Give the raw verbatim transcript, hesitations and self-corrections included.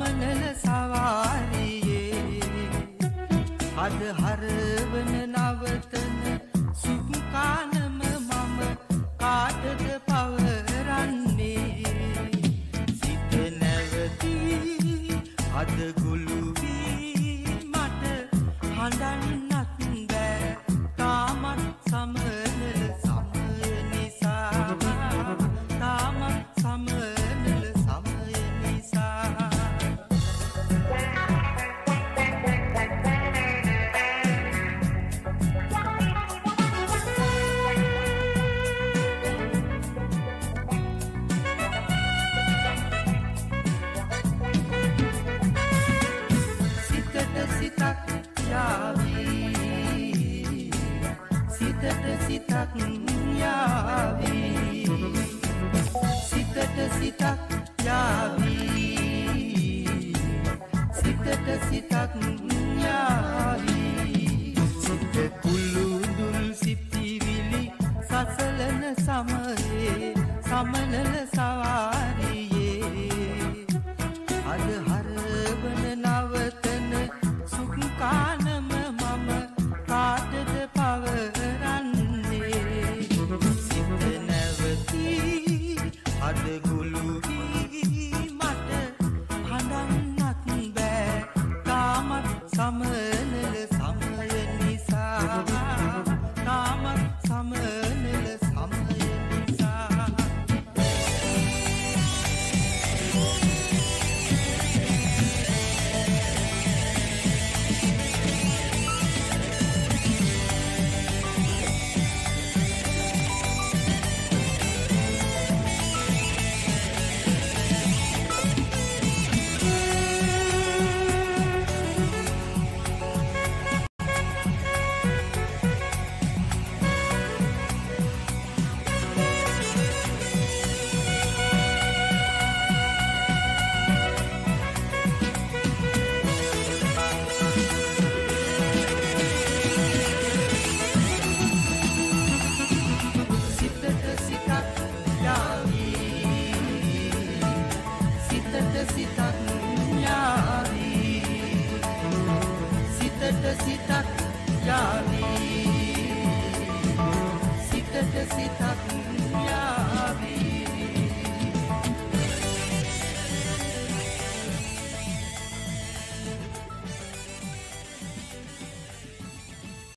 සමනල සවාරියේ අද හරවන නවතන සුඛානම මම කාටද පවරන්නේ සිත නැවතී අද ගුළු වී මට හඳන්නත් බෑ තාමත් සමනල සමය නිසා තාමත් සමනල සමය නිසා සිතට යාවී සිතට සිතක් යාවී සිතට සිතක් යාවී සිත කුළුඳුල් සිතිවිලි සසලන සමයේ සමනල සවාරියේ අද හරවන නවතන සුඛානම මම කාටද පවරන්නේ සිත නැවතී අද ගුළු වී මට හඳන්නත් බෑ තාමත් සමනල සමය නිසා තාමත් සමනල සමය නිසා සිතක් යාවී සිතට සිතක්